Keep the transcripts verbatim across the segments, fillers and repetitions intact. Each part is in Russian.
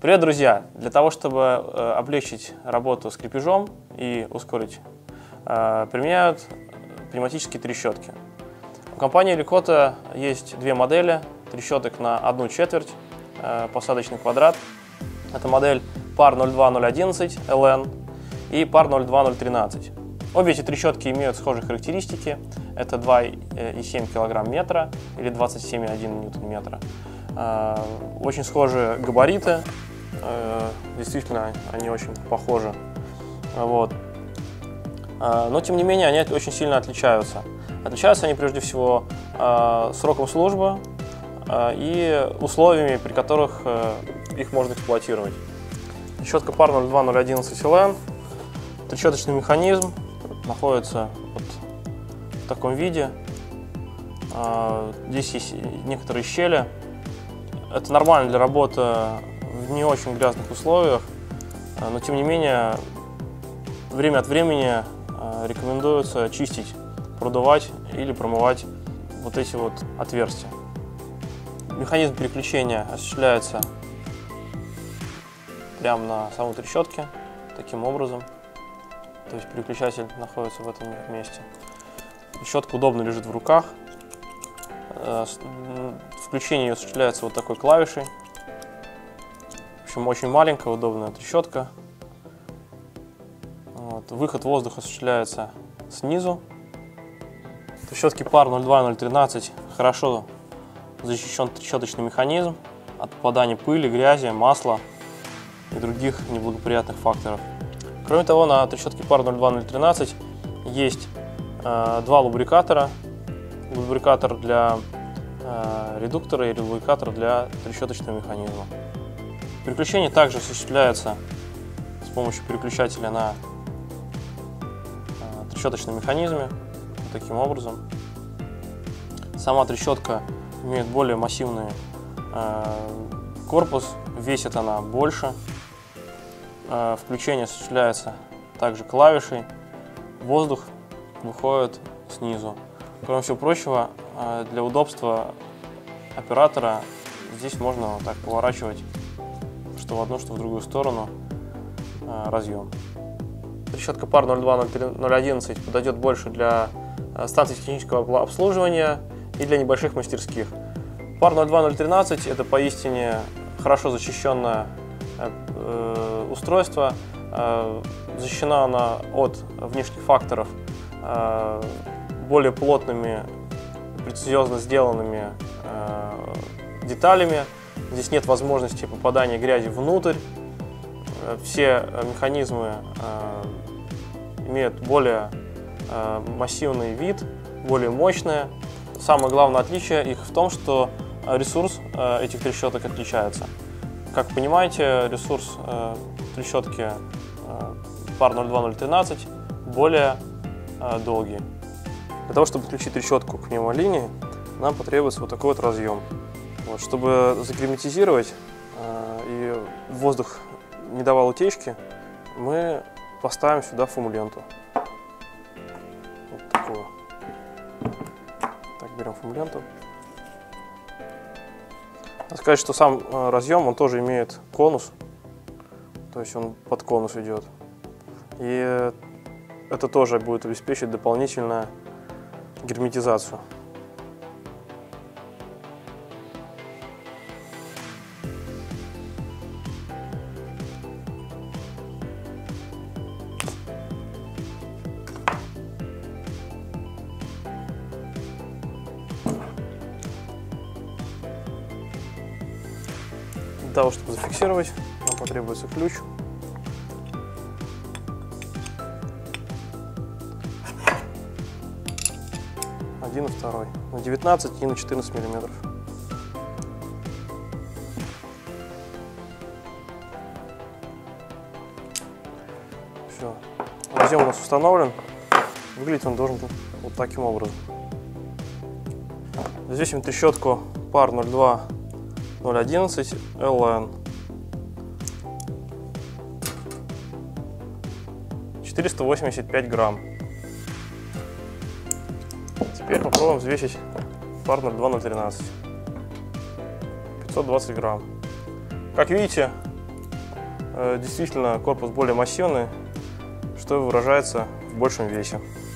Привет, друзья! Для того, чтобы э, облегчить работу с крепежом и ускорить, э, применяют пневматические трещотки. У компании Лекота есть две модели трещоток на одну четверть, э, посадочный квадрат. Это модель пар ноль два ноль одиннадцать эл эн и пар ноль два ноль тринадцать. Обе эти трещотки имеют схожие характеристики. Это два и семь килограмм метра или двадцать семь и один ньютон метра. Э, очень схожие габариты. Действительно, они очень похожи. Вот. Но, тем не менее, они очень сильно отличаются. Отличаются они, прежде всего, сроком службы и условиями, при которых их можно эксплуатировать. Трещотка пар ноль два ноль одиннадцать эл эн. Трещоточный механизм находится вот в таком виде. Здесь есть некоторые щели. Это нормально для работы в не очень грязных условиях, но тем не менее время от времени рекомендуется чистить, продувать или промывать вот эти вот отверстия. Механизм переключения осуществляется прямо на самой трещотке, таким образом. То есть переключатель находится в этом месте. Трещотка удобно лежит в руках. Включение ее осуществляется вот такой клавишей. В общем, очень маленькая, удобная трещотка. Вот. Выход воздуха осуществляется снизу. Трещотки пар ноль два ноль тринадцать хорошо защищен трещоточный механизм от попадания пыли, грязи, масла и других неблагоприятных факторов. Кроме того, на трещотке пар ноль два ноль тринадцать есть э, два лубрикатора. Лубрикатор для э, редуктора и лубрикатор для трещоточного механизма. Переключение также осуществляется с помощью переключателя на э, трещоточном механизме, вот таким образом. Сама трещотка имеет более массивный э, корпус, весит она больше. Э, включение осуществляется также клавишей, воздух выходит снизу. Кроме всего прочего, э, для удобства оператора здесь можно вот так поворачивать что в одну, что в другую сторону э, разъем. Трещотка пар ноль два ноль одиннадцать подойдет больше для э, станций технического обслуживания и для небольших мастерских. пар ноль два ноль тринадцать это поистине хорошо защищенное э, э, устройство. Э, защищена она от внешних факторов э, более плотными, прецизиозно сделанными э, деталями. Здесь нет возможности попадания грязи внутрь. Все механизмы э, имеют более э, массивный вид, более мощные. Самое главное отличие их в том, что ресурс э, этих трещоток отличается. Как вы понимаете, ресурс э, трещотки э, пар ноль два ноль тринадцать более э, долгий. Для того, чтобы подключить трещотку к пневмолинии, нам потребуется вот такой вот разъем. Вот, чтобы загерметизировать э, и воздух не давал утечки, мы поставим сюда фум-ленту. Вот такую. Так, берем фум-ленту. Надо сказать, что сам э, разъем, он тоже имеет конус, то есть он под конус идет. И это тоже будет обеспечить дополнительную герметизацию. Для того, чтобы зафиксировать, нам потребуется ключ. Один и второй. На девятнадцать и на четырнадцать миллиметров. Все. Разъем у нас установлен. Выглядеть он должен вот таким образом. Взвесим трещотку пар ноль два ноль одиннадцать эл эн. четыреста восемьдесят пять грамм. Теперь попробуем взвесить пар ноль два ноль тринадцать. пятьсот двадцать грамм. Как видите, действительно корпус более массивный, что выражается в большем весе.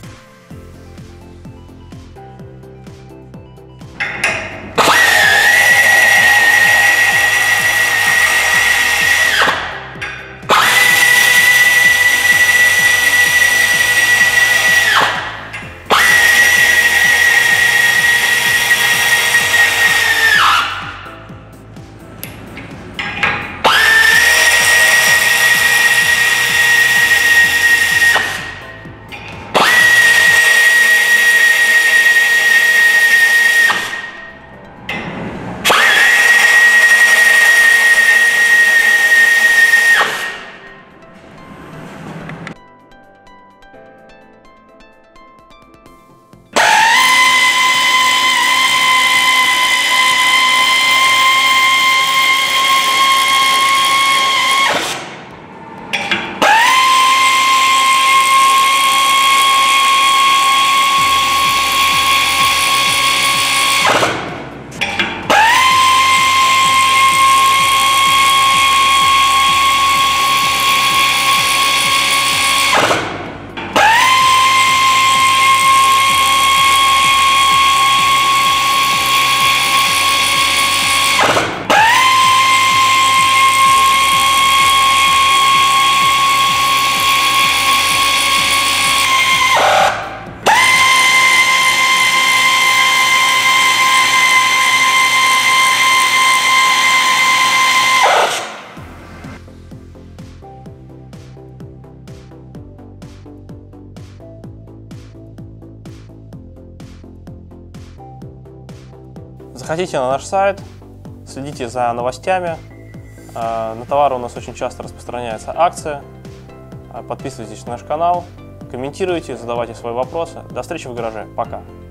Заходите на наш сайт, следите за новостями. На товары у нас очень часто распространяется акция. Подписывайтесь на наш канал, комментируйте, задавайте свои вопросы. До встречи в гараже. Пока!